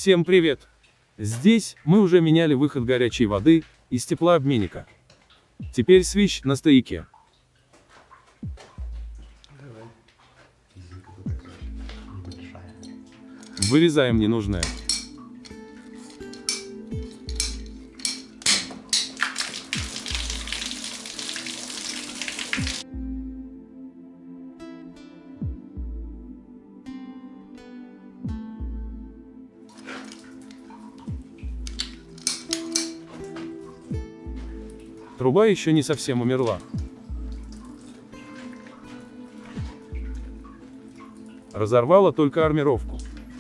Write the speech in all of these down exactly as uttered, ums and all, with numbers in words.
Всем привет! Здесь мы уже меняли выход горячей воды из теплообменника. Теперь свищ на стояке. Вырезаем ненужное. Труба еще не совсем умерла. Разорвала только армировку.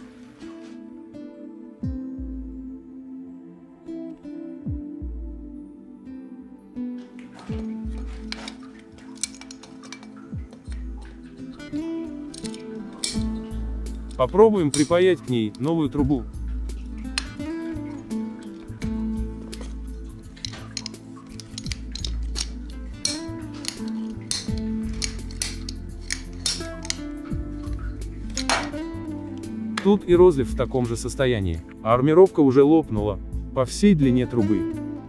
Попробуем припаять к ней новую трубу. Тут и розлив в таком же состоянии, а армировка уже лопнула по всей длине трубы.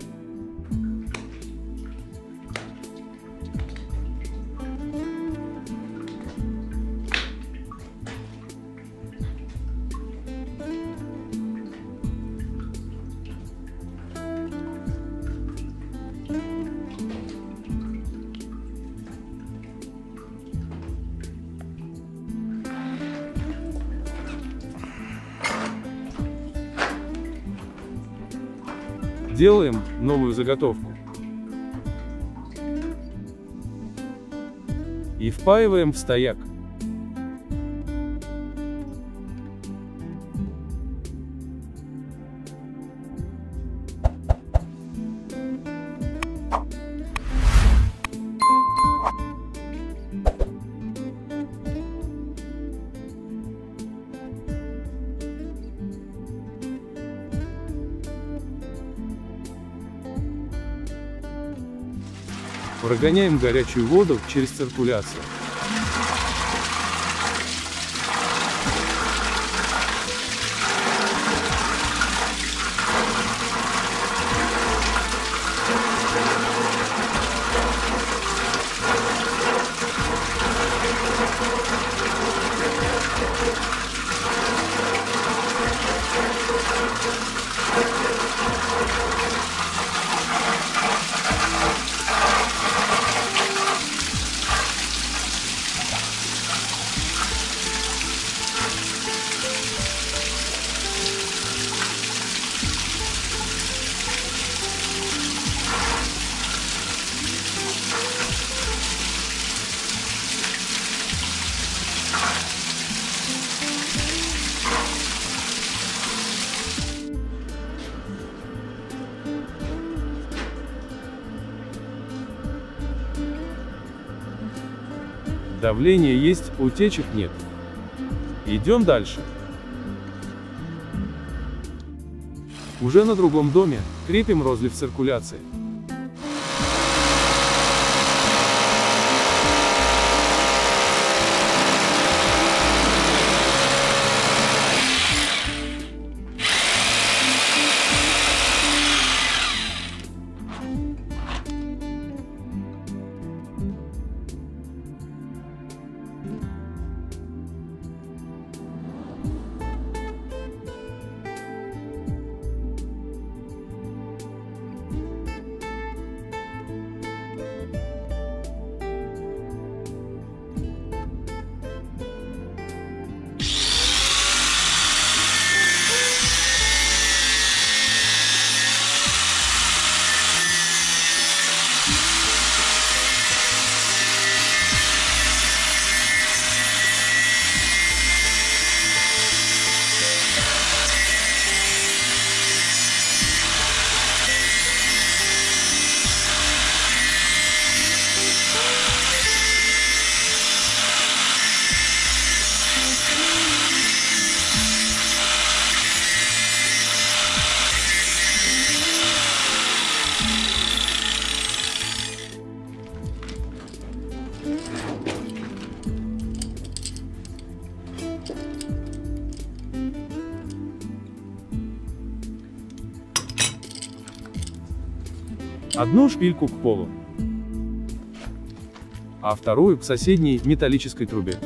Делаем новую заготовку. И впаиваем в стояк. Прогоняем горячую воду через циркуляцию. Давление есть, утечек нет. Идем дальше. Уже на другом доме крепим розлив циркуляции. Одну шпильку к полу, а вторую к соседней металлической трубе.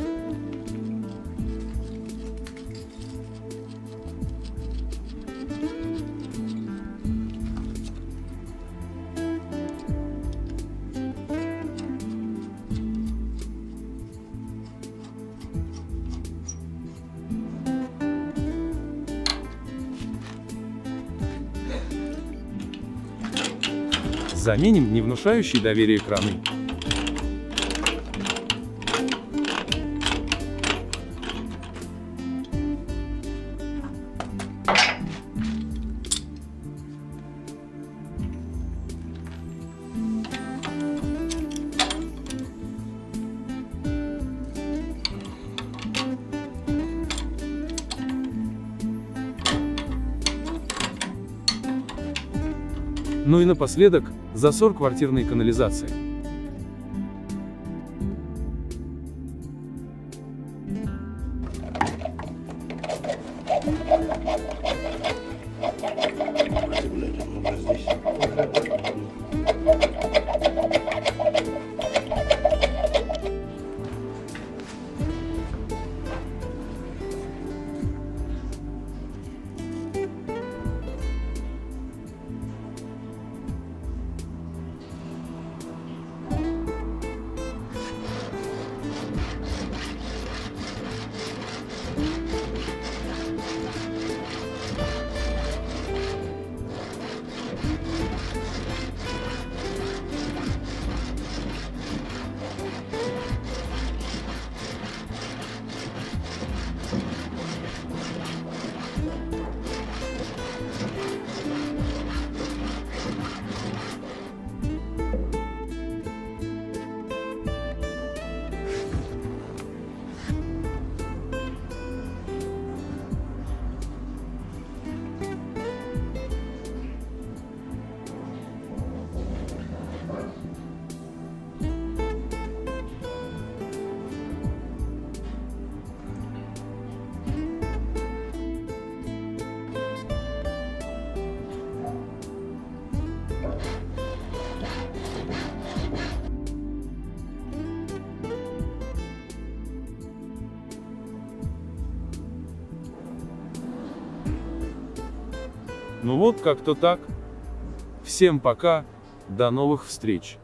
Заменим не внушающие доверие краны. Ну и напоследок, засор квартирной канализации. Ну вот как-то так. Всем пока, до новых встреч.